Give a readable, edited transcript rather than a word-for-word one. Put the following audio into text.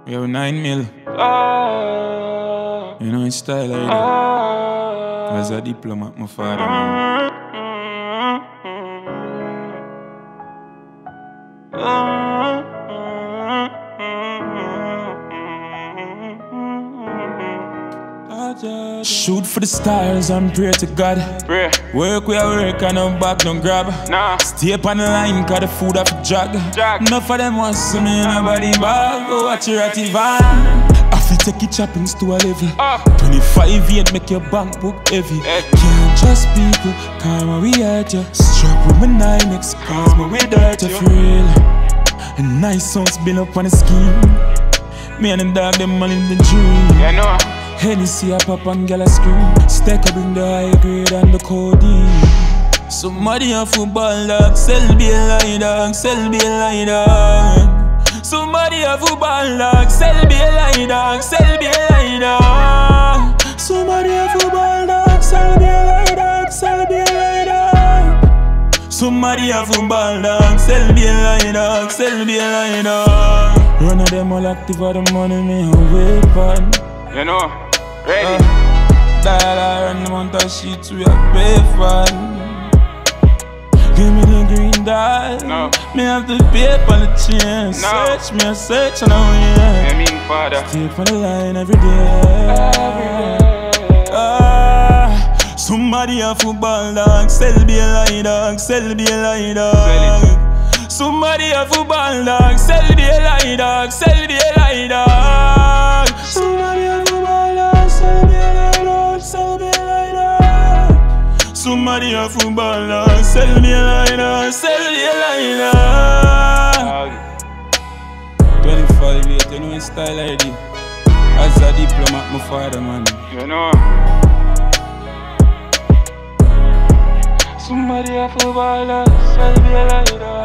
Yo, 9 mil. You know, in style like that. As a diplomat, my father, man. Shoot for the stars and pray to God. Pray. Work where I work and no back, no grab. Nah. Stay up on the line cause the food have to jog. Enough of them want to see me in a body bag. Go watch your ratty van. I feel take your choppings to a level. 25-8 make your bank book heavy. Can't trust people, cause when we hurt you. Strap with my 9X cause when we dirt you. For real. A nice songs been up on the scheme. Me and the dog them all in the dream. You know. Hennessy a pop and gyal a scream. Stack up in the high grade and the codeine. Somebody a football dog, sell be a lie dog, sell be a lie dog. Somebody a football dog, sell be a lie dog, sell be a lie dog. Somebody a football dog, sell be a lie dog, sell be a lie dog. Somebody a football dog, sell be a lie dog, sell be a lie dog. Run of them all active for the money me a weapon. You know, ready. Dollar and the amount of sheets we are pay for. Give me the green dot. No. Me have to pay for the chain. No. Search me a search and oh yeah. I mean, father. Stay for the line every day. Somebody a football dog. Sell be a lie dog. Sell be a lie dog. Somebody a football dog. Sell be a lie dog. Sell be a lie dog. Somebody a football dog. Sell be a lie dog. Sell be a lie dog. Somebody a football dog. Sell me a lie dog. Sell me a lie dog. 25-8, you know in style like this. As a diplomat, my father, man. You know. Somebody a football dog. Sell me a lie dog.